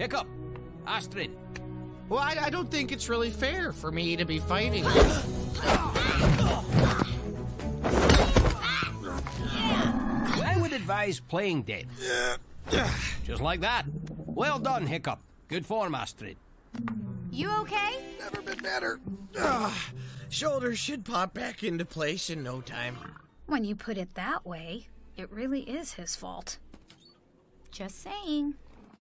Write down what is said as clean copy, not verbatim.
Hiccup. Astrid. Well, I don't think it's really fair for me to be fighting. I would advise playing dead. Just like that. Well done, Hiccup. Good form, Astrid. You okay? Never been better. Shoulders should pop back into place in no time. When you put it that way, it really is his fault. Just saying.